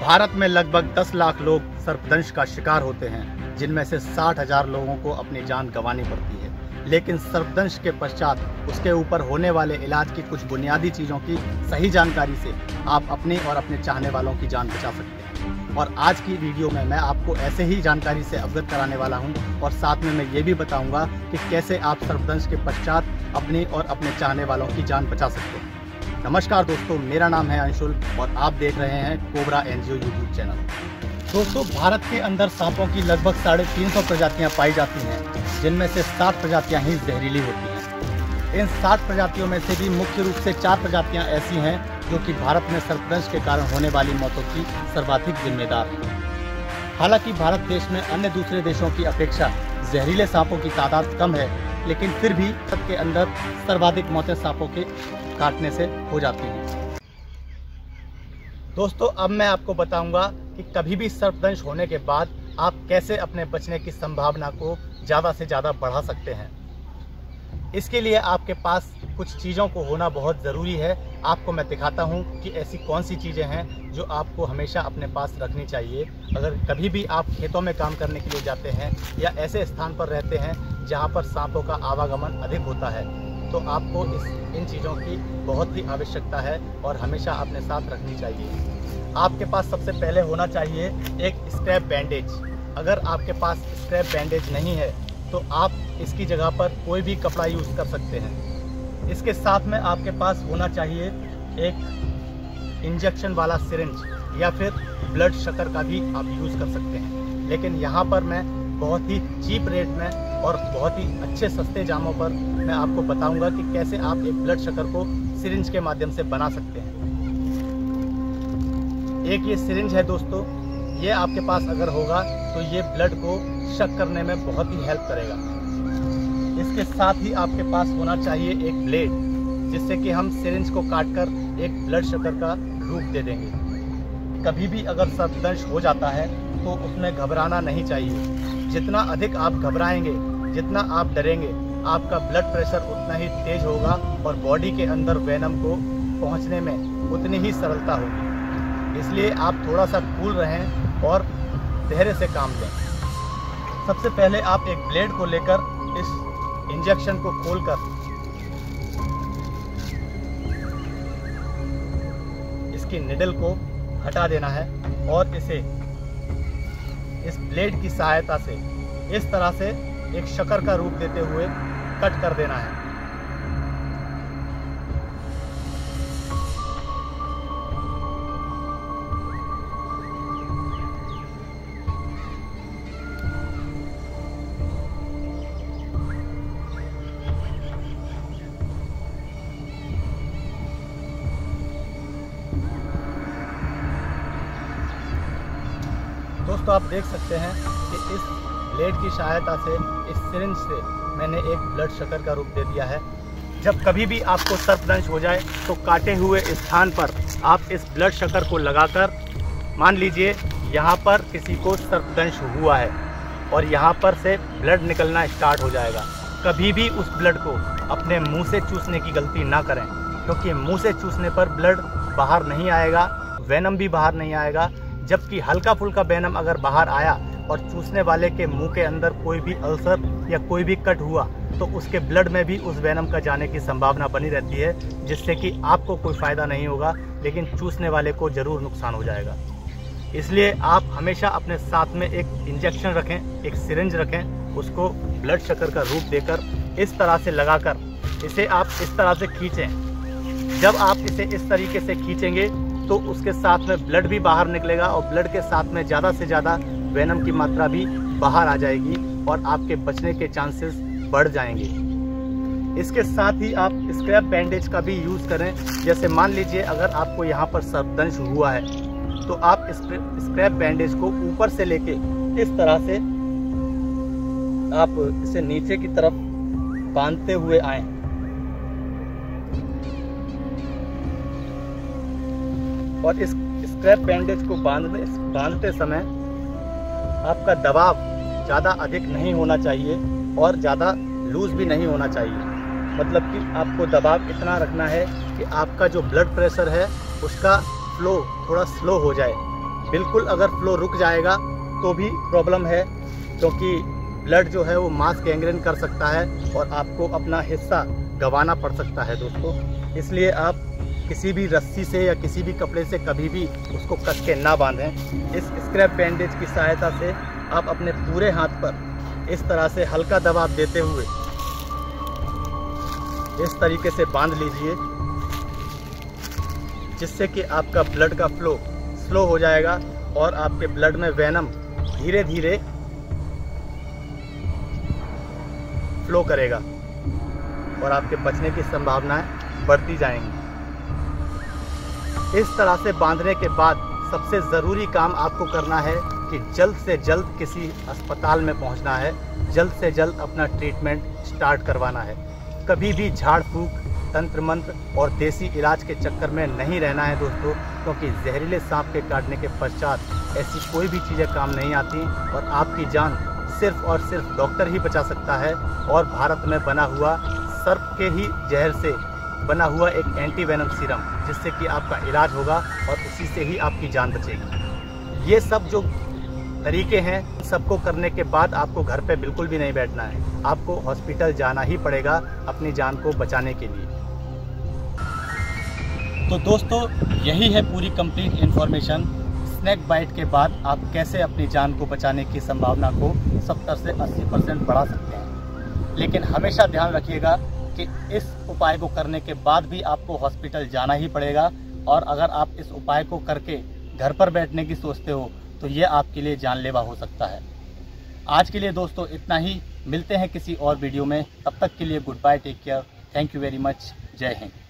भारत में लगभग 10 लाख लोग सर्पदंश का शिकार होते हैं, जिनमें से 60,000 लोगों को अपनी जान गंवानी पड़ती है। लेकिन सर्पदंश के पश्चात उसके ऊपर होने वाले इलाज की कुछ बुनियादी चीज़ों की सही जानकारी से आप अपनी और अपने चाहने वालों की जान बचा सकते हैं। और आज की वीडियो में मैं आपको ऐसे ही जानकारी से अवगत कराने वाला हूं और साथ में मैं ये भी बताऊंगा कि कैसे आप सर्पदंश के पश्चात अपनी और अपने चाहने वालों की जान बचा सकते हैं। नमस्कार दोस्तों, मेरा नाम है अंशुल और आप देख रहे हैं कोबरा एनजीओ यूट्यूब चैनल। दोस्तों, भारत के अंदर सांपों की लगभग 350 प्रजातियां पाई जाती हैं, जिनमें से 60 प्रजातियां ही जहरीली होती हैं। इन 60 प्रजातियों में से भी मुख्य रूप से 4 प्रजातियां ऐसी हैं जो कि भारत में सर्पदंश के कारण होने वाली मौतों की सर्वाधिक जिम्मेदार हैं। हालांकि भारत देश में अन्य दूसरे देशों की अपेक्षा जहरीले सांपों की तादाद कम है, लेकिन फिर भी भारत के अंदर सर्वाधिक मौतें सांपों के काटने से हो जाती हैं। दोस्तों, अब मैं आपको बताऊंगा कि कभी भी सर्पदंश होने के बाद आप कैसे अपने बचने की संभावना को ज़्यादा से ज़्यादा बढ़ा सकते हैं। इसके लिए आपके पास कुछ चीज़ों को होना बहुत ज़रूरी है। आपको मैं दिखाता हूं कि ऐसी कौन सी चीज़ें हैं जो आपको हमेशा अपने पास रखनी चाहिए। अगर कभी भी आप खेतों में काम करने के लिए जाते हैं या ऐसे स्थान पर रहते हैं जहां पर सांपों का आवागमन अधिक होता है, तो आपको इन चीज़ों की बहुत ही आवश्यकता है और हमेशा अपने साथ रखनी चाहिए। आपके पास सबसे पहले होना चाहिए एक स्क्रैप बैंडेज। अगर आपके पास स्क्रैप बैंडेज नहीं है तो आप इसकी जगह पर कोई भी कपड़ा यूज़ कर सकते हैं। इसके साथ में आपके पास होना चाहिए एक इंजेक्शन वाला सिरिंज या फिर ब्लड शकर का भी आप यूज़ कर सकते हैं। लेकिन यहाँ पर मैं बहुत ही चीप रेट में और बहुत ही अच्छे सस्ते जामों पर मैं आपको बताऊंगा कि कैसे आप एक ब्लड शकर को सिरिंज के माध्यम से बना सकते हैं। एक ये सिरिंज है दोस्तों, ये आपके पास अगर होगा तो ये ब्लड को शक करने में बहुत ही हेल्प करेगा। इसके साथ ही आपके पास होना चाहिए एक ब्लेड, जिससे कि हम सिरिंज को काटकर एक ब्लड शकर का रूप दे देंगे। कभी भी अगर सर्पदंश हो जाता है तो उसमें घबराना नहीं चाहिए। जितना अधिक आप घबराएंगे, जितना आप डरेंगे, आपका ब्लड प्रेशर उतना ही तेज होगा और बॉडी के अंदर वेनम को पहुंचने में उतनी ही सरलता होगी। इसलिए आप थोड़ा सा कूल रहें और धैर्य से काम लें। सबसे पहले आप एक ब्लेड को लेकर इस इंजेक्शन को खोलकर इसकी निडल को हटा देना है और इसे इस ब्लेड की सहायता से इस तरह से एक शकर का रूप देते हुए कट कर देना है। दोस्तों, आप देख सकते हैं कि इस ब्लेड की सहायता से, इस सिरिंज से मैंने एक ब्लड शकर का रूप दे दिया है। जब कभी भी आपको सर्पदंश हो जाए तो काटे हुए स्थान पर आप इस ब्लड शकर को लगाकर, मान लीजिए यहाँ पर किसी को सर्पदंश हुआ है और यहाँ पर से ब्लड निकलना स्टार्ट हो जाएगा। कभी भी उस ब्लड को अपने मुंह से चूसने की गलती ना करें, क्योंकि मुंह से चूसने पर ब्लड बाहर नहीं आएगा, वेनम भी बाहर नहीं आएगा। जबकि हल्का फुल्का वेनम अगर बाहर आया और चूसने वाले के मुंह के अंदर कोई भी अल्सर या कोई भी कट हुआ तो उसके ब्लड में भी उस वेनम का जाने की संभावना बनी रहती है, जिससे कि आपको कोई फ़ायदा नहीं होगा, लेकिन चूसने वाले को ज़रूर नुकसान हो जाएगा। इसलिए आप हमेशा अपने साथ में एक इंजेक्शन रखें, एक सिरिंज रखें, उसको ब्लड शकर का रूप देकर इस तरह से लगाकर इसे आप इस तरह से खींचें। जब आप इसे इस तरीके से खींचेंगे तो उसके साथ में ब्लड भी बाहर निकलेगा और ब्लड के साथ में ज़्यादा से ज़्यादा वेनम की मात्रा भी बाहर आ जाएगी और आपके बचने के चांसेस बढ़ जाएंगे। इसके साथ ही आप स्क्रैप बैंडेज का भी यूज़ करें। जैसे मान लीजिए अगर आपको यहाँ पर सर्पदंश हुआ है तो आप स्क्रैप बैंडेज को ऊपर से लेके इस तरह से आप इसे नीचे की तरफ बांधते हुए आएँ। और इस स्क्रैप बैंडेज को बांधते समय आपका दबाव ज़्यादा अधिक नहीं होना चाहिए और ज़्यादा लूज भी नहीं होना चाहिए। मतलब कि आपको दबाव इतना रखना है कि आपका जो ब्लड प्रेशर है उसका फ्लो थोड़ा स्लो हो जाए। बिल्कुल अगर फ्लो रुक जाएगा तो भी प्रॉब्लम है, क्योंकि ब्लड जो है वो मास गैंग्रीन कर सकता है और आपको अपना हिस्सा गंवाना पड़ सकता है दोस्तों। इसलिए आप किसी भी रस्सी से या किसी भी कपड़े से कभी भी उसको कस के ना बांधें। इस स्क्रैप बैंडेज की सहायता से आप अपने पूरे हाथ पर इस तरह से हल्का दबाव देते हुए इस तरीके से बांध लीजिए, जिससे कि आपका ब्लड का फ्लो स्लो हो जाएगा और आपके ब्लड में वेनम धीरे धीरे फ्लो करेगा और आपके बचने की संभावनाएं बढ़ती जाएंगी। इस तरह से बांधने के बाद सबसे ज़रूरी काम आपको करना है कि जल्द से जल्द किसी अस्पताल में पहुंचना है, जल्द से जल्द अपना ट्रीटमेंट स्टार्ट करवाना है। कभी भी झाड़ फूक, तंत्र मंत्र और देसी इलाज के चक्कर में नहीं रहना है दोस्तों, क्योंकि जहरीले सांप के काटने के पश्चात ऐसी कोई भी चीज़ें काम नहीं आती और आपकी जान सिर्फ और सिर्फ डॉक्टर ही बचा सकता है। और भारत में बना हुआ सर्प के ही जहर से बना हुआ एक एंटी वेनम सीरम, जिससे कि आपका इलाज होगा और उसी से ही आपकी जान बचेगी। ये सब जो तरीके हैं, सबको करने के बाद आपको घर पे बिल्कुल भी नहीं बैठना है, आपको हॉस्पिटल जाना ही पड़ेगा अपनी जान को बचाने के लिए। तो दोस्तों यही है पूरी कंप्लीट इन्फॉर्मेशन। स्नेक बाइट के बाद आप कैसे अपनी जान को बचाने की संभावना को 70 से 80% बढ़ा सकते हैं। लेकिन हमेशा ध्यान रखिएगा कि इस उपाय को करने के बाद भी आपको हॉस्पिटल जाना ही पड़ेगा, और अगर आप इस उपाय को करके घर पर बैठने की सोचते हो तो ये आपके लिए जानलेवा हो सकता है। आज के लिए दोस्तों इतना ही, मिलते हैं किसी और वीडियो में, तब तक के लिए good bye, take care, thank you very much, जय हिंद।